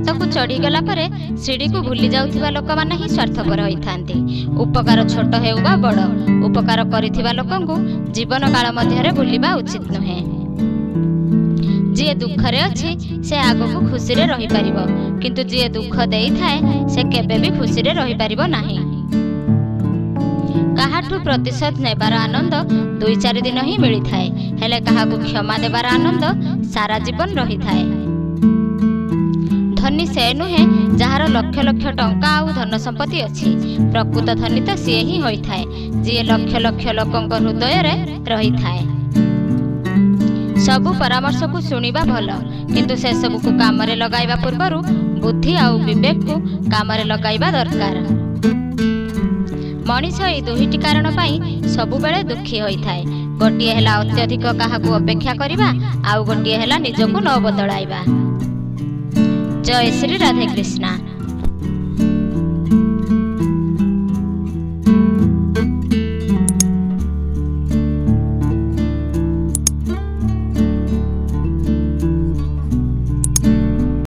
छात को चढ़ीगला परे सीढ़ी को भूली जाउथिबा लोक माने ही स्वार्थपर होइथांती। उपकार छोट हेउ बा बड़, उपकार करिथिबा लोकंकु जीवन काल मध्यरे भूलिबा उचित नुहे। जी दुखरे अछि से आगको खुशी रे रहि परिबो, किंतु जी दुख देई थाए से केबे भी खुशी रे रहि परिबो नाही। काहाठू प्रतिशोध नेबार आनंद 2-4 दिन ही मिली थाए, हेले काहाकू क्षमा देबार आनंद सारा जीवन रही थाए। धनी से नुहे जार लक्ष लक्ष टंका आउ धन संपत्ति अछि, प्रकृत धनी तो सी ही होई थाए जी लक्ष लक्ष लोकंक हृदय रे रही थाए। सबु परामर्श को सुनिबा भल, किंतु से सब को काम रे लगाइबा पूर्वरु बुद्धि आउ विवेक को काम रे लगाइबा दरकार। मनीष ए दुहिटी कारण पाई सबु बेले दुखी होई थाए। गोटिए हेला अत्यधिक काहाकू अपेक्षा करिबा, आउ गोटिए हेला निजको न बदलाइबा। जय श्री राधे कृष्णा।